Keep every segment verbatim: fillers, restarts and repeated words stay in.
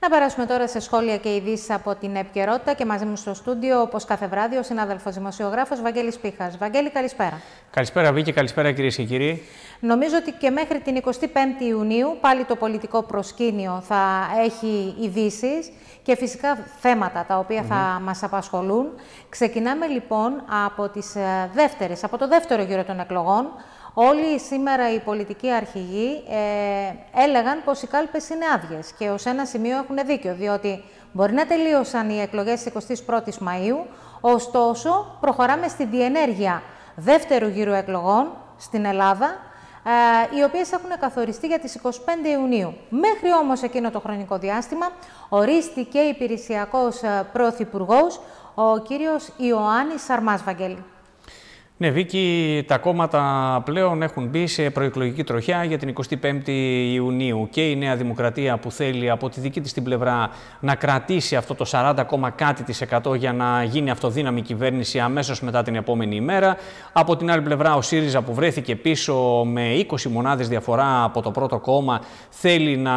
Να περάσουμε τώρα σε σχόλια και ειδήσεις από την επικαιρότητα και μαζί μου στο στούντιο, όπως κάθε βράδυ, ο συνάδελφος δημοσιογράφος Βαγγέλης Πίχας. Βαγγέλη, καλησπέρα. Καλησπέρα, Βίκη, καλησπέρα κυρίες και κύριοι. Νομίζω ότι και μέχρι την εικοστή πέμπτη Ιουνίου πάλι το πολιτικό προσκήνιο θα έχει ειδήσεις και φυσικά θέματα τα οποία mm-hmm. θα μας απασχολούν. Ξεκινάμε λοιπόν από, τις δεύτερες, από το δεύτερο γύρο των εκλογών. Όλοι σήμερα οι πολιτικοί αρχηγοί ε, έλεγαν πως οι κάλπες είναι άδειες και ως ένα σημείο έχουν δίκιο, διότι μπορεί να τελείωσαν οι εκλογές της εικοστής πρώτης Μαΐου, ωστόσο προχωράμε στη διενέργεια δεύτερου γύρου εκλογών στην Ελλάδα, ε, οι οποίες έχουν καθοριστεί για τις εικοστή πέμπτη Ιουνίου. Μέχρι όμως εκείνο το χρονικό διάστημα ορίστηκε υπηρεσιακός πρωθυπουργός, ο κύριος Ιωάννης Σαρμάς. Βαγγέλη. Ναι, Βίκη, τα κόμματα πλέον έχουν μπει σε προεκλογική τροχιά για την εικοστή πέμπτη Ιουνίου και η Νέα Δημοκρατία που θέλει από τη δική της την πλευρά να κρατήσει αυτό το σαράντα, κάτι της εκατό για να γίνει αυτοδύναμη κυβέρνηση αμέσως μετά την επόμενη ημέρα. Από την άλλη πλευρά ο ΣΥΡΙΖΑ που βρέθηκε πίσω με είκοσι μονάδες διαφορά από το πρώτο κόμμα θέλει να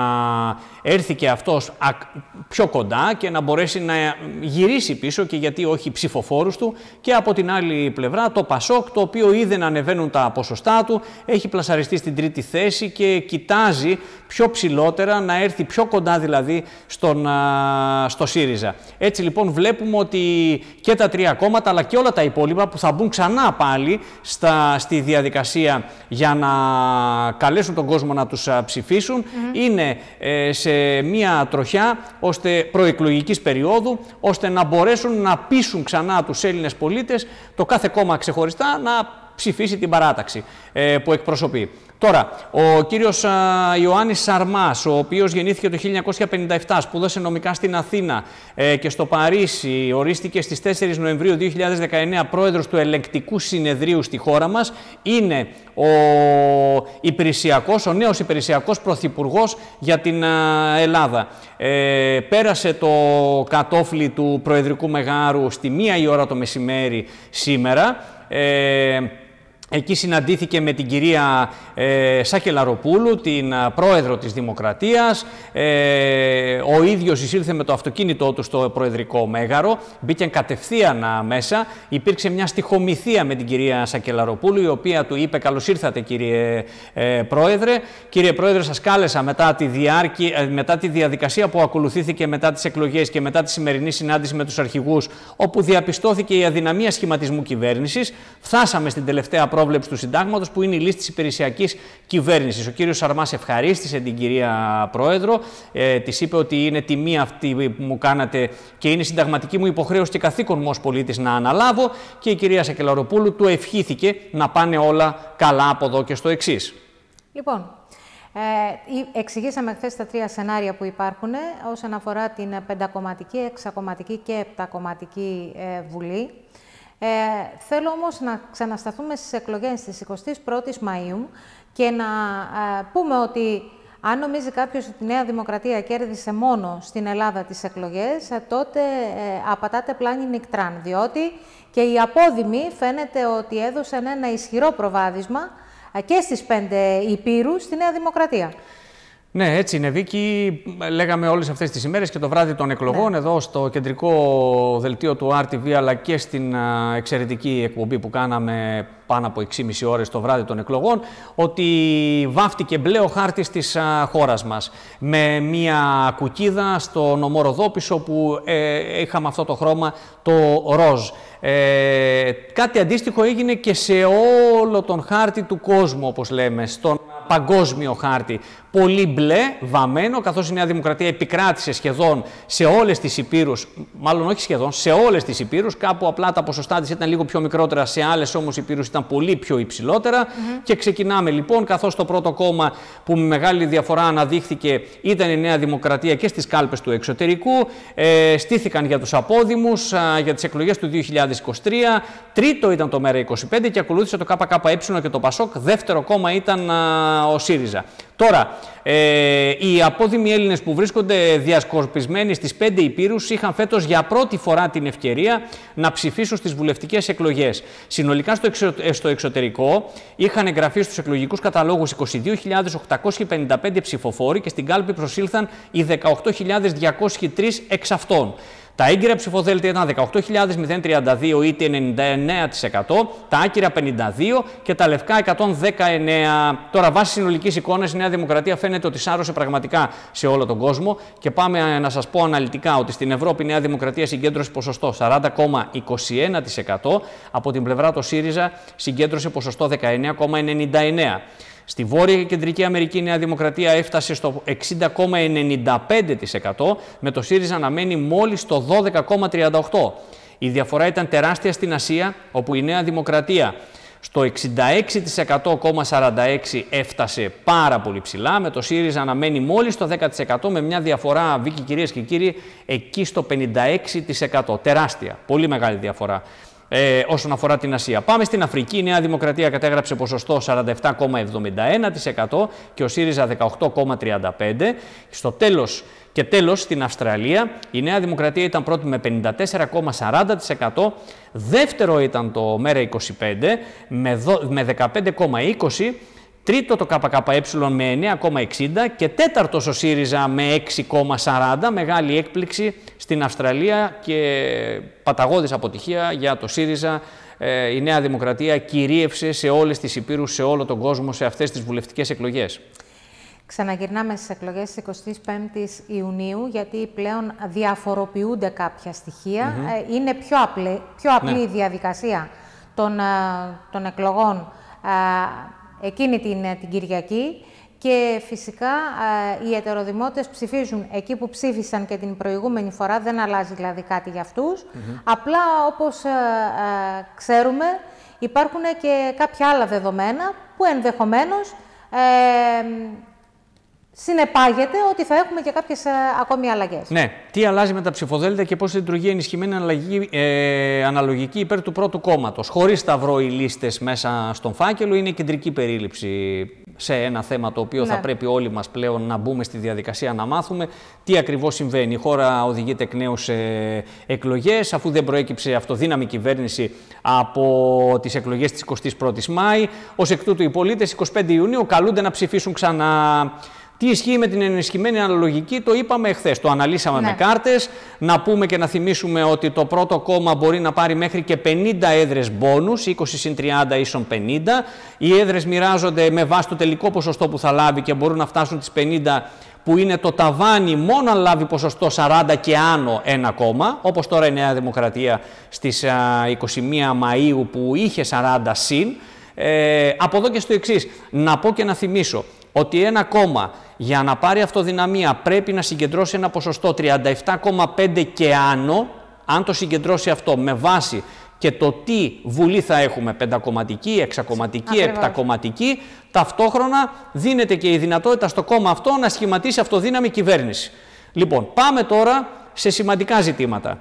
έρθει και αυτός πιο κοντά και να μπορέσει να γυρίσει πίσω και γιατί όχι ψηφοφόρους του. Και από την άλλη πλευρά το ΠΑΣΟΚ, το οποίο είδε να ανεβαίνουν τα ποσοστά του, έχει πλασαριστεί στην τρίτη θέση και κοιτάζει πιο ψηλότερα, να έρθει πιο κοντά δηλαδή στον, α, στο ΣΥΡΙΖΑ. Έτσι λοιπόν βλέπουμε ότι και τα τρία κόμματα αλλά και όλα τα υπόλοιπα που θα μπουν ξανά πάλι στα, στη διαδικασία για να καλέσουν τον κόσμο να τους α, ψηφίσουν, mm-hmm. είναι ε, σε μία τροχιά ώστε προεκλογικής περίοδου, ώστε να μπορέσουν να πείσουν ξανά τους Έλληνες πολίτες, το κάθε κόμμα ξεχωριστά, να ψηφίσει την παράταξη ε, που εκπροσωπεί. Τώρα, ο κύριος α, Ιωάννης Σαρμάς, ο οποίος γεννήθηκε το χίλια εννιακόσια πενήντα επτά, σπούδασε νομικά στην Αθήνα ε, και στο Παρίσι, ορίστηκε στις τέσσερις Νοεμβρίου δύο χιλιάδες δεκαεννέα πρόεδρος του Ελεγκτικού Συνεδρίου στη χώρα μας, είναι ο υπηρεσιακός, ο νέος υπηρεσιακός πρωθυπουργός για την α, Ελλάδα. Ε, πέρασε το κατόφλι του προεδρικού μεγάρου στη μία η ώρα το μεσημέρι σήμερα. Ε, Εκεί συναντήθηκε με την κυρία ε, Σακελαροπούλου, την α, πρόεδρο της Δημοκρατίας. Ε, ο ίδιος εισήλθε με το αυτοκίνητό του στο προεδρικό μέγαρο, μπήκε κατευθείαν α, μέσα. Υπήρξε μια στιχομυθία με την κυρία Σακελαροπούλου, η οποία του είπε «Καλώς ήρθατε κύριε ε, πρόεδρε». Κύριε πρόεδρε, σας κάλεσα μετά τη, διάρκεια, ε, μετά τη διαδικασία που ακολουθήθηκε μετά τις εκλογές και μετά τη σημερινή συνάντηση με τους αρχηγούς, όπου διαπιστώθηκε η αδυναμία σχηματισμού κυβέρνησης. Φτάσαμε στην τελευταία πρόβλεψη του συντάγματος, που είναι η λύση της υπηρεσιακής κυβέρνησης. Ο κύριος Σαρμάς ευχαρίστησε την κυρία Πρόεδρο, ε, της είπε ότι είναι τιμή αυτή που μου κάνατε και είναι συνταγματική μου υποχρέωση και καθήκον μου ως πολίτης να αναλάβω, και η κυρία Σακελαροπούλου του ευχήθηκε να πάνε όλα καλά από εδώ και στο εξής. Λοιπόν, ε, εξηγήσαμε χθες τα τρία σενάρια που υπάρχουν όσον αφορά την πεντακομματική, εξακομματική και επτακομματική ε, Βουλή. Ε, θέλω όμως να ξανασταθούμε στις εκλογές της εικοστής πρώτης Μαΐου και να ε, πούμε ότι αν νομίζει κάποιος ότι η Νέα Δημοκρατία κέρδισε μόνο στην Ελλάδα τις εκλογές, ε, τότε ε, απατάτε πλάνη νικτράν, διότι και οι απόδημοι φαίνεται ότι έδωσαν ένα ισχυρό προβάδισμα ε, και στις πέντε υπήρους στη Νέα Δημοκρατία. Ναι, έτσι είναι, Βίκη. Λέγαμε όλες αυτές τις ημέρες και το βράδυ των εκλογών, ναι, εδώ στο κεντρικό δελτίο του αρ τι βι, αλλά και στην α, εξαιρετική εκπομπή που κάναμε πάνω από έξι και μισή ώρες το βράδυ των εκλογών, ότι βάφτηκε μπλε ο χάρτης της α, χώρας μας. Με μία κουκίδα στο νομό Ροδόπισο που ε, είχαμε αυτό το χρώμα, το ροζ. Ε, κάτι αντίστοιχο έγινε και σε όλο τον χάρτη του κόσμου, όπως λέμε, στον παγκόσμιο χάρτη. Πολύ μπλε, βαμμένο, καθώς η Νέα Δημοκρατία επικράτησε σχεδόν σε όλες τις υπήρους, μάλλον όχι σχεδόν, σε όλες τις υπήρους, κάπου απλά τα ποσοστά της ήταν λίγο πιο μικρότερα, σε άλλες όμως υπήρους ήταν πολύ πιο υψηλότερα. Mm-hmm. Και ξεκινάμε λοιπόν, καθώς το πρώτο κόμμα που με μεγάλη διαφορά αναδείχθηκε ήταν η Νέα Δημοκρατία και στις κάλπες του εξωτερικού, ε, στήθηκαν για τους απόδημους α, για τις εκλογές του δύο χιλιάδες είκοσι τρία, τρίτο ήταν το ΜΕΡΑ είκοσι πέντε και ακολούθησε το ΚΚΕ και το ΠΑΣΟΚ, δεύτερο κόμμα ήταν α, ο ΣΥΡΙΖΑ. Τώρα, ε, οι απόδημοι Έλληνες που βρίσκονται διασκορπισμένοι στις πέντε υπήρους είχαν φέτος για πρώτη φορά την ευκαιρία να ψηφίσουν στις βουλευτικές εκλογές. Συνολικά στο, εξω, στο εξωτερικό είχαν εγγραφεί στους εκλογικούς καταλόγους είκοσι δύο χιλιάδες οκτακόσιοι πενήντα πέντε ψηφοφόροι και στην κάλπη προσήλθαν οι δεκαοκτώ χιλιάδες διακόσιοι τρεις εξ αυτών. Τα έγκυρα ψηφοδέλτια ήταν δεκαοκτώ χιλιάδες τριάντα δύο είτε ενενήντα εννέα τοις εκατό, τα άκυρα πενήντα δύο και τα λευκά εκατόν δεκαεννέα. Τώρα, βάσει συνολικής εικόνας, η Νέα Δημοκρατία φαίνεται ότι σάρωσε πραγματικά σε όλο τον κόσμο και πάμε να σας πω αναλυτικά ότι στην Ευρώπη η Νέα Δημοκρατία συγκέντρωσε ποσοστό σαράντα κόμμα είκοσι ένα τοις εκατό, από την πλευρά του ΣΥΡΙΖΑ συγκέντρωσε ποσοστό δεκαεννέα κόμμα ενενήντα εννέα τοις εκατό. Στη Βόρεια και Κεντρική Αμερική η Νέα Δημοκρατία έφτασε στο εξήντα κόμμα ενενήντα πέντε τοις εκατό, με το ΣΥΡΙΖΑ να μένει μόλις στο δώδεκα κόμμα τριάντα οκτώ τοις εκατό. Η διαφορά ήταν τεράστια στην Ασία, όπου η Νέα Δημοκρατία στο εξήντα έξι κόμμα σαράντα έξι τοις εκατό έφτασε πάρα πολύ ψηλά, με το ΣΥΡΙΖΑ να μένει μόλις στο δέκα τοις εκατό, με μια διαφορά, Βίκη, κυρίες και κύριοι, εκεί στο πενήντα έξι τοις εκατό. Τεράστια, πολύ μεγάλη διαφορά. Ε, όσον αφορά την Ασία. Πάμε στην Αφρική. Η Νέα Δημοκρατία κατέγραψε ποσοστό σαράντα επτά κόμμα εβδομήντα ένα τοις εκατό και ο ΣΥΡΙΖΑ δεκαοκτώ κόμμα τριάντα πέντε τοις εκατό. Στο τέλος και τέλος στην Αυστραλία η Νέα Δημοκρατία ήταν πρώτη με πενήντα τέσσερα κόμμα σαράντα τοις εκατό, δεύτερο ήταν το ΜΕΡΑ είκοσι πέντε με δεκαπέντε κόμμα είκοσι τοις εκατό, τρίτο το ΚΚΕ με εννέα κόμμα εξήντα τοις εκατό και τέταρτος ο ΣΥΡΙΖΑ με έξι κόμμα σαράντα τοις εκατό. Μεγάλη έκπληξη στην Αυστραλία και παταγώδης αποτυχία για το ΣΥΡΙΖΑ. Η Νέα Δημοκρατία κυρίευσε σε όλες τις υπήρους, σε όλο τον κόσμο, σε αυτές τις βουλευτικές εκλογές. Ξαναγυρνάμε στις εκλογές της εικοστής πέμπτης Ιουνίου, γιατί πλέον διαφοροποιούνται κάποια στοιχεία. Mm-hmm. Είναι πιο απλή, πιο απλή ναι. η διαδικασία των, των εκλογών εκείνη την, την Κυριακή και φυσικά ε, οι ετεροδημότες ψηφίζουν εκεί που ψήφισαν και την προηγούμενη φορά, δεν αλλάζει δηλαδή κάτι για αυτούς. Mm-hmm. Απλά όπως ε, ε, ξέρουμε υπάρχουν και κάποια άλλα δεδομένα που ενδεχομένως ε, συνεπάγεται ότι θα έχουμε και κάποιες ε, ακόμη αλλαγές. Ναι. Τι αλλάζει με τα ψηφοδέλτια και πώς λειτουργεί ενισχυμένη αλλαγή, ε, αναλογική υπέρ του πρώτου κόμματος. Χωρίς σταυρό οι λίστες μέσα στον φάκελο, είναι κεντρική περίληψη σε ένα θέμα το οποίο ναι. θα πρέπει όλοι μας πλέον να μπούμε στη διαδικασία να μάθουμε τι ακριβώς συμβαίνει. Η χώρα οδηγείται εκ νέου σε εκλογές, αφού δεν προέκυψε αυτοδύναμη κυβέρνηση από τις εκλογές της εικοστής πρώτης Μάη. Ως εκ τούτου οι πολίτες εικοστή πέμπτη Ιουνίου καλούνται να ψηφίσουν ξανά. Τι ισχύει με την ενισχυμένη αναλογική, το είπαμε εχθές, το αναλύσαμε ναι. με κάρτες. Να πούμε και να θυμίσουμε ότι το πρώτο κόμμα μπορεί να πάρει μέχρι και πενήντα έδρες μπόνους, είκοσι συν τριάντα ίσον πενήντα. Οι έδρες μοιράζονται με βάση το τελικό ποσοστό που θα λάβει και μπορούν να φτάσουν τις πενήντα, που είναι το ταβάνι μόνο αν λάβει ποσοστό σαράντα και άνω ένα κόμμα, όπως τώρα η Νέα Δημοκρατία στις είκοσι μία Μαΐου που είχε σαράντα συν. Ε, από εδώ και στο εξής, να πω και να θυμίσω ότι ένα κόμμα για να πάρει αυτοδυναμία πρέπει να συγκεντρώσει ένα ποσοστό τριάντα επτά κόμμα πέντε και άνω. Αν το συγκεντρώσει αυτό με βάση και το τι βουλή θα έχουμε, πεντακομματική, εξακομματική, επτακομματική, ταυτόχρονα δίνεται και η δυνατότητα στο κόμμα αυτό να σχηματίσει αυτοδύναμη κυβέρνηση. Λοιπόν, πάμε τώρα σε σημαντικά ζητήματα.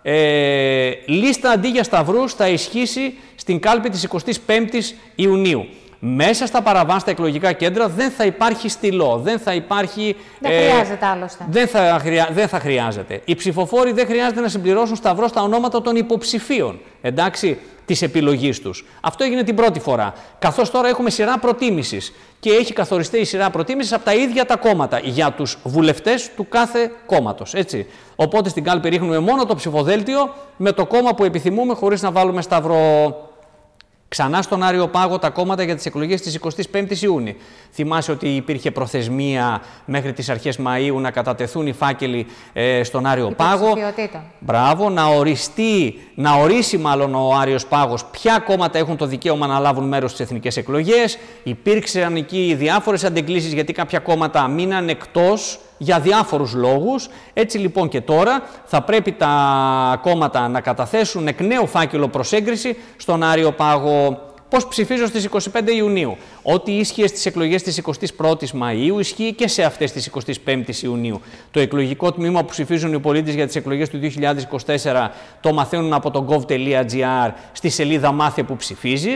Ε, λίστα αντί για σταυρούς θα ισχύσει στην κάλπη της εικοστής πέμπτης Ιουνίου. Μέσα στα παραβάστα εκλογικά κέντρα δεν θα υπάρχει στυλό, δεν θα υπάρχει... Δεν ε, χρειάζεται άλλωστε. Δεν θα, χρειά, δεν θα χρειάζεται. Οι ψηφοφόροι δεν χρειάζεται να συμπληρώσουν σταυρό στα ονόματα των υποψηφίων, εντάξει, της επιλογής τους. Αυτό έγινε την πρώτη φορά. Καθώς τώρα έχουμε σειρά προτίμησης και έχει καθοριστεί η σειρά προτίμησης από τα ίδια τα κόμματα για τους βουλευτές του κάθε κόμματος, έτσι. Οπότε στην κάλπη ρίχνουμε μόνο το ψηφοδέλτιο με το κόμμα που επιθυμούμε χωρίς να βάλουμε σταυρό. Ξανά στον Άριο Πάγο τα κόμματα για τις εκλογές της εικοστής πέμπτης Ιούνιου. Θυμάσαι ότι υπήρχε προθεσμία μέχρι τις αρχές Μαΐου να κατατεθούν οι φάκελοι ε, στον Άριο Πάγο. Μπράβο, να οριστεί, να ορίσει μάλλον ο Άριος Πάγος ποια κόμματα έχουν το δικαίωμα να λάβουν μέρος στις εθνικές εκλογές. Υπήρξαν εκεί διάφορες αντεγκλήσεις γιατί κάποια κόμματα μείναν εκτός για διάφορους λόγους. Έτσι λοιπόν και τώρα θα πρέπει τα κόμματα να καταθέσουν εκ νέου φάκελο προς έγκριση στον Άριο Πάγο. Πώς ψηφίζω στις εικοστή πέμπτη Ιουνίου. Ό,τι ίσχυε στις εκλογές της εικοστής πρώτης Μαΐου ισχύει και σε αυτές της εικοστής πέμπτης Ιουνίου. Το εκλογικό τμήμα που ψηφίζουν οι πολίτες για τις εκλογές του δύο χιλιάδες είκοσι τέσσερα το μαθαίνουν από το gov τελεία gr στη σελίδα Μάθε που ψηφίζεις.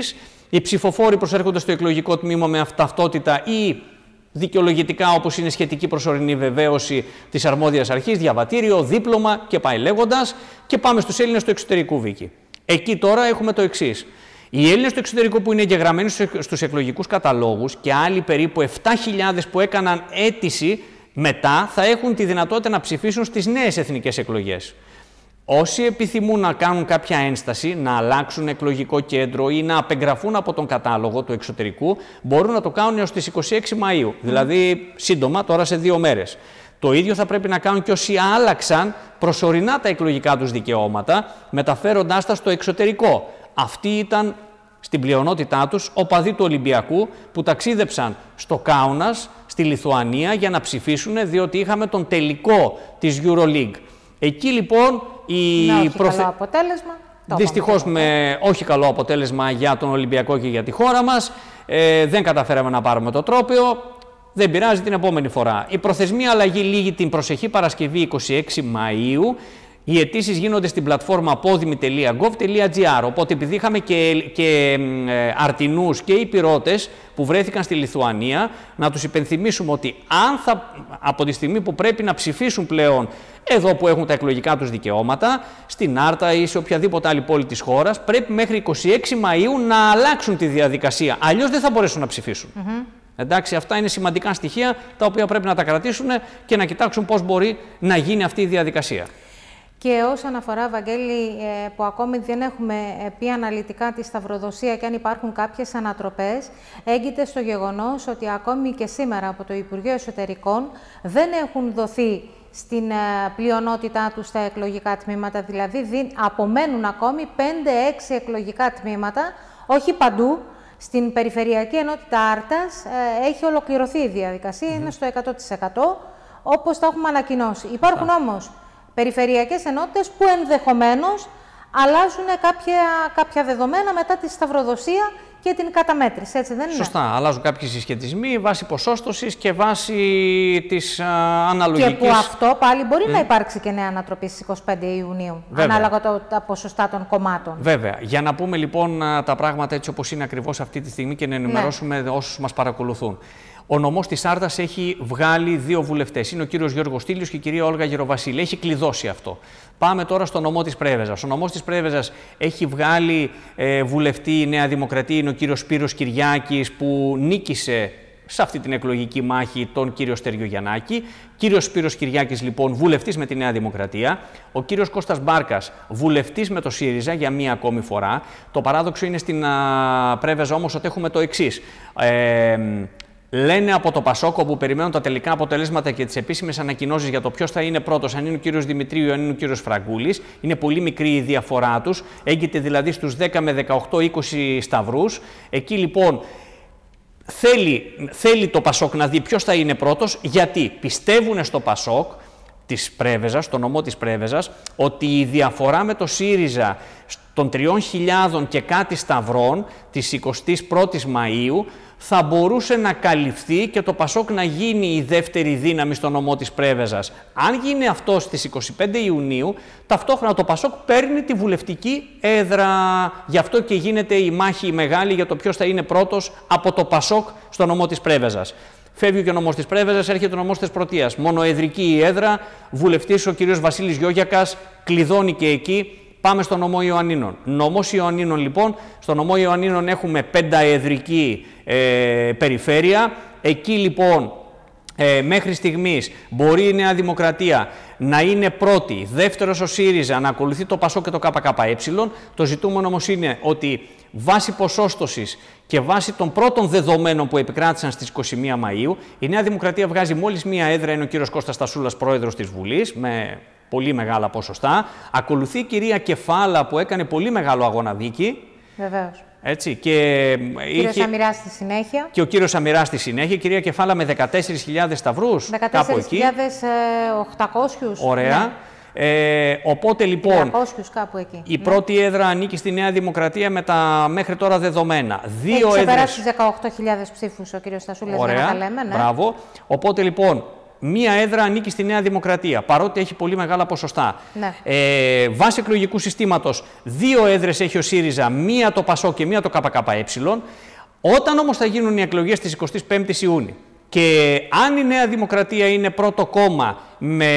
οι ψηφοφόροι προσέρχονται στο εκλογικό τμήμα με ταυτότητα ή δικαιολογητικά, όπως είναι σχετική προσωρινή βεβαίωση της αρμόδιας αρχής, διαβατήριο, δίπλωμα και πάει λέγοντας, και πάμε στους Έλληνες του εξωτερικού, Βίκη. Εκεί τώρα έχουμε το εξής. Οι Έλληνες του εξωτερικού που είναι εγγεγραμμένοι στους εκλογικούς καταλόγους και άλλοι περίπου επτά χιλιάδες που έκαναν αίτηση μετά θα έχουν τη δυνατότητα να ψηφίσουν στις νέες εθνικές εκλογές. Όσοι επιθυμούν να κάνουν κάποια ένσταση, να αλλάξουν εκλογικό κέντρο ή να απεγγραφούν από τον κατάλογο του εξωτερικού, μπορούν να το κάνουν έως τις είκοσι έξι Μαΐου, δηλαδή σύντομα, τώρα σε δύο μέρες. Το ίδιο θα πρέπει να κάνουν και όσοι άλλαξαν προσωρινά τα εκλογικά τους δικαιώματα, μεταφέροντάς τα στο εξωτερικό. Αυτοί ήταν στην πλειονότητά τους οπαδοί του Ολυμπιακού που ταξίδεψαν στο Κάουνας, στη Λιθουανία, για να ψηφίσουν, διότι είχαμε τον τελικό της EuroLeague. Εκεί λοιπόν η με όχι προθε... καλό αποτέλεσμα. Δυστυχώς με όχι καλό αποτέλεσμα για τον Ολυμπιακό και για τη χώρα μας. Ε, δεν καταφέραμε να πάρουμε το τρόπαιο. Δεν πειράζει, την επόμενη φορά. Η προθεσμία αλλαγή λήγει την προσεχή Παρασκευή είκοσι έξι Μαΐου. Οι αιτήσεις γίνονται στην πλατφόρμα απόδημη τελεία γκοβ τελεία τζι άρ. Οπότε, επειδή είχαμε και, και ε, αρτινούς και υπηρώτες που βρέθηκαν στη Λιθουανία, να τους υπενθυμίσουμε ότι αν θα, από τη στιγμή που πρέπει να ψηφίσουν πλέον εδώ που έχουν τα εκλογικά τους δικαιώματα, στην Άρτα ή σε οποιαδήποτε άλλη πόλη της χώρας, πρέπει μέχρι είκοσι έξι Μαΐου να αλλάξουν τη διαδικασία. Αλλιώς δεν θα μπορέσουν να ψηφίσουν. Mm-hmm. Εντάξει, αυτά είναι σημαντικά στοιχεία τα οποία πρέπει να τα κρατήσουν και να κοιτάξουν πώς μπορεί να γίνει αυτή η διαδικασία. Και όσον αφορά, Βαγγέλη, που ακόμη δεν έχουμε πει αναλυτικά τη σταυροδοσία και αν υπάρχουν κάποιες ανατροπές, έγκυται στο γεγονός ότι ακόμη και σήμερα από το Υπουργείο Εσωτερικών δεν έχουν δοθεί στην πλειονότητά τους τα εκλογικά τμήματα, δηλαδή απομένουν ακόμη πέντε έξι εκλογικά τμήματα, όχι παντού. Στην Περιφερειακή Ενότητα Άρτας ε, έχει ολοκληρωθεί η διαδικασία, mm-hmm. είναι στο εκατό τοις εκατό, όπως τα έχουμε ανακοινώσει. Υπάρχουν yeah. όμως περιφερειακές ενότητες που ενδεχομένως αλλάζουν κάποια, κάποια δεδομένα μετά τη σταυροδοσία και την καταμέτρηση, έτσι δεν είναι? Σωστά, αλλάζουν κάποιοι συσχετισμοί βάσει ποσόστοσης και βάσει της α, αναλογικής... Και που αυτό πάλι μπορεί mm. να υπάρξει και νέα ανατροπή στις είκοσι πέντε Ιουνίου, βέβαια, ανάλογα το, τα ποσοστά των κομμάτων. Βέβαια. Για να πούμε λοιπόν τα πράγματα έτσι όπως είναι ακριβώς αυτή τη στιγμή και να ενημερώσουμε ναι. όσους μας παρακολουθούν. Ο νομός της Άρτας έχει βγάλει δύο βουλευτές. Είναι ο κύριος Γιώργος Στήλιος και η κυρία Όλγα Γεροβασίλη. Έχει κλειδώσει αυτό. Πάμε τώρα στο νομό της Πρέβεζας. Ο νομός της Πρέβεζας έχει βγάλει ε, βουλευτή η Νέα Δημοκρατία. Είναι ο κύριος Σπύρος Κυριάκης που νίκησε σε αυτή την εκλογική μάχη τον κύριο Στέργιο Γιαννάκη. Κύριος Σπύρος Κυριάκης λοιπόν βουλευτής με τη Νέα Δημοκρατία. Ο κύριος Κώστας Μπάρκας βουλευτής με το ΣΥΡΙΖΑ για μία ακόμη φορά. Το παράδοξο είναι στην α, Πρέβεζα όμως ότι έχουμε το εξής. Ε, Λένε από το Πασόκο που περιμένουν τα τελικά αποτελέσματα και τις επίσημες ανακοινώσεις για το ποιος θα είναι πρώτος, αν είναι ο κύριος Δημητρίου, αν είναι ο κύριος Φραγκούλης. Είναι πολύ μικρή η διαφορά τους. Έγκυται δηλαδή στους δέκα με δεκαοκτώ είκοσι σταυρούς. Εκεί λοιπόν θέλει, θέλει το Πασόκ να δει ποιος θα είναι πρώτος, γιατί πιστεύουν στο Πασόκ της Πρέβεζας, στο νομό της Πρέβεζας, ότι η διαφορά με το ΣΥΡΙΖΑ των τριών χιλιάδων και κάτι σταυρών της εικοστής πρώτης Μαΐου θα μπορούσε να καλυφθεί και το Πασόκ να γίνει η δεύτερη δύναμη στο νομό της Πρέβεζας. Αν γίνει αυτό στις εικοστή πέμπτη Ιουνίου, ταυτόχρονα το Πασόκ παίρνει τη βουλευτική έδρα. Γι' αυτό και γίνεται η μάχη μεγάλη για το ποιος θα είναι πρώτος από το Πασόκ στο νομό της Πρέβεζας. Φεύγει και ο νομός της Πρέβεζας, έρχεται ο νομός της Πρωτείας. Μονοεδρική η έδρα, βουλευτής ο κ. Βασίλης Γιώγιακας κλειδώνει και εκεί. Πάμε στο νομό Ιωαννίνων. Νομός Ιωαννίνων λοιπόν, στο νομό Ιωαννίνων έχουμε πενταεδρική ε, περιφέρεια. Εκεί λοιπόν ε, μέχρι στιγμής μπορεί η Νέα Δημοκρατία να είναι πρώτη, δεύτερος ο ΣΥΡΙΖΑ, να ακολουθεί το ΠΑΣΟΚ και το ΚΚΕ. Το ζητούμενο όμως είναι ότι βάσει ποσόστοσης και βάσει των πρώτων δεδομένων που επικράτησαν στις εικοστή πρώτη Μαΐου, η Νέα Δημοκρατία βγάζει μόλις μία έδρα, είναι ο κύριος Κώστας Τασούλας, πρόεδρος της Βουλής, με πολύ μεγάλα ποσοστά. Ακολουθεί η κυρία Κεφάλα που έκανε πολύ μεγάλο αγώνα δίκη. Βεβαίως. Έτσι, και ο κύριος είχε... Αμυράς στη συνέχεια. Και ο κύριος Αμυράς στη συνέχεια. Η κυρία Κεφάλα με δεκατέσσερις χιλιάδες σταυρούς. δεκατέσσερις χιλιάδες οκτακόσιους. Ωραία. Ναι. Ε, οπότε λοιπόν κάπου εκεί. η ναι. πρώτη έδρα ανήκει στη Νέα Δημοκρατία με τα μέχρι τώρα δεδομένα. Δύο Έχει ξεπεράσει έδρες... τους δεκαοκτώ χιλιάδες ψήφους ο κύριος Στασούλας. Ωραία, για να τα λέμε, ναι. Μπράβο. Οπότε λοιπόν μία έδρα ανήκει στη Νέα Δημοκρατία, παρότι έχει πολύ μεγάλα ποσοστά. Ναι. Ε, βάσει εκλογικού συστήματος, δύο έδρες έχει ο ΣΥΡΙΖΑ, μία το ΠΑΣΟΚ και μία το ΚΚΕ. Όταν όμως θα γίνουν οι εκλογές της εικοστής πέμπτης Ιούνιου και αν η Νέα Δημοκρατία είναι πρώτο κόμμα με,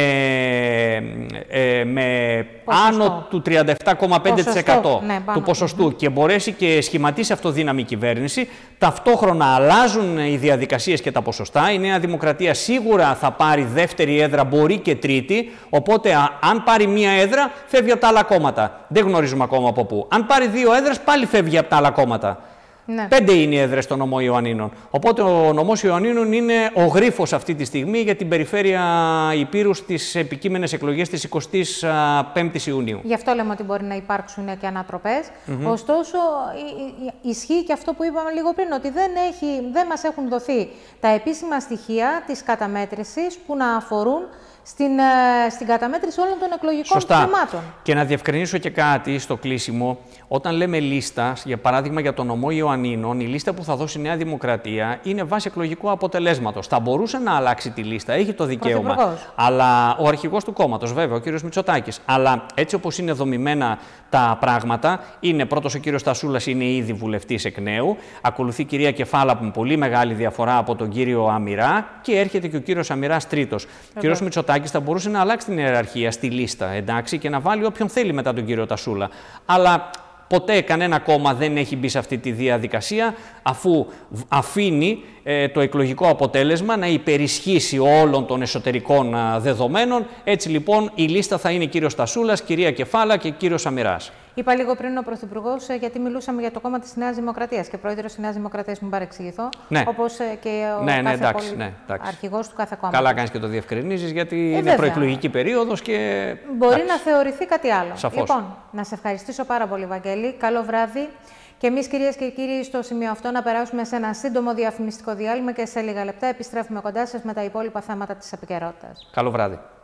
ε, με άνω του τριάντα επτά κόμμα πέντε τοις εκατό ναι, του ποσοστού mm-hmm. και μπορέσει και σχηματίσει αυτοδύναμη κυβέρνηση, ταυτόχρονα αλλάζουν οι διαδικασίες και τα ποσοστά. Η Νέα Δημοκρατία σίγουρα θα πάρει δεύτερη έδρα, μπορεί και τρίτη, οπότε α, αν πάρει μία έδρα φεύγει από τα άλλα κόμματα. Δεν γνωρίζουμε ακόμα από πού. Αν πάρει δύο έδρες πάλι φεύγει από τα άλλα κόμματα. Ναι. Πέντε είναι οι έδρες στο νομό Ιωαννίνων. Οπότε ο νομός Ιωαννίνων είναι ο γρίφος αυτή τη στιγμή για την περιφέρεια Ηπείρου στις επικείμενες εκλογές της εικοστής πέμπτης Ιουνίου. Γι' αυτό λέμε ότι μπορεί να υπάρξουν και ανατροπές. Mm-hmm. Ωστόσο, ισχύει και αυτό που είπαμε λίγο πριν, ότι δεν, έχει, δεν μας έχουν δοθεί τα επίσημα στοιχεία της καταμέτρησης που να αφορούν στην, στην καταμέτρηση όλων των εκλογικών Σωστά. θεμάτων. Και να διευκρινίσω και κάτι στο κλείσιμο. Όταν λέμε λίστα, για παράδειγμα για τον νομό Ιωαννίνων, η λίστα που θα δώσει η Νέα Δημοκρατία είναι βάση εκλογικού αποτελέσματος. Θα μπορούσε να αλλάξει τη λίστα, έχει το δικαίωμα. Αλλά ο αρχηγός του κόμματος, βέβαια, ο κύριος Μητσοτάκης. Αλλά έτσι όπως είναι δομημένα τα πράγματα, είναι πρώτος ο κύριος Στασούλας, είναι ήδη βουλευτής εκ νέου. Ακολουθεί η κυρία Κεφάλα με πολύ μεγάλη διαφορά από τον κύριο Αμυρά και έρχεται και ο κύριος Αμυράς τρίτος. Ο κύριος Μητσοτάκης θα μπορούσε να αλλάξει την ιεραρχία στη λίστα, εντάξει, και να βάλει όποιον θέλει μετά τον κύριο Τασούλα. Αλλά ποτέ κανένα κόμμα δεν έχει μπει σε αυτή τη διαδικασία, αφού αφήνει ε, το εκλογικό αποτέλεσμα να υπερισχύσει όλων των εσωτερικών α, δεδομένων. Έτσι λοιπόν η λίστα θα είναι κύριος Τασούλας, κυρία Κεφάλα και κύριος Αμυράς. Είπα λίγο πριν ο Πρωθυπουργός, γιατί μιλούσαμε για το κόμμα της Νέας Δημοκρατίας και πρόεδρος της Νέας Δημοκρατίας, μην παρεξηγηθώ, ναι. όπως και ο ναι, ναι, κάθε εντάξει, πολι... ναι, εντάξει. αρχηγός του κάθε κόμματος. Καλά κάνεις και το διευκρινίζεις, γιατί ε, είναι βέβαια. προεκλογική περίοδος και... Μπορεί εντάξει. να θεωρηθεί κάτι άλλο. Σαφώς. Λοιπόν, να σε ευχαριστήσω πάρα πολύ, Βαγγέλη. Καλό βράδυ. Και εμείς, κυρίες και κύριοι, στο σημείο αυτό να περάσουμε σε ένα σύντομο διαφημιστικό διάλειμμα και σε λίγα λεπτά επιστρέφουμε κοντά σας με τα υπόλοιπα θέματα της επικαιρότητας. Καλό βράδυ.